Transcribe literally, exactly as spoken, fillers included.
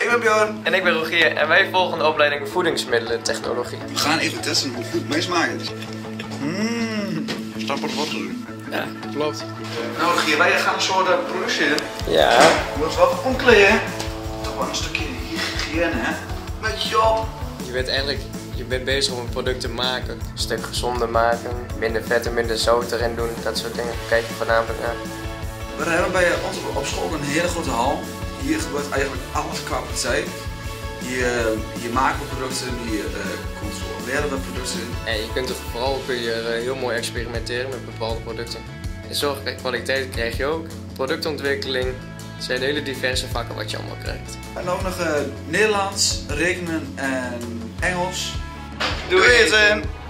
Ik ben Bjorn. En ik ben Rogier en wij volgen de opleiding voedingsmiddelentechnologie. We gaan even testen hoe goed het mee smaakt. Mmm, staat wat wat te doen. Ja, klopt. Nou Rogier, wij gaan een soort uh, productie in. Ja. Je moet wel wat omkleden. Toch wel een stukje hygiëne, hè? Met je op. Je bent eigenlijk je bent bezig om een product te maken. Een stuk gezonder maken, minder vet en minder zout erin doen, dat soort dingen. Kijk je voornamelijk naar. We hebben bij ons op school een hele grote hal. Hier gebeurt eigenlijk alles qua praktijk. Hier, hier maken we producten, hier uh, controleren we producten. En je kunt er vooral kun je er heel mooi experimenteren met bepaalde producten. En zorg en kwaliteit krijg je ook. Productontwikkeling. Het zijn hele diverse vakken wat je allemaal krijgt. En ook nog uh, Nederlands, rekenen en Engels. Doe Doei eten!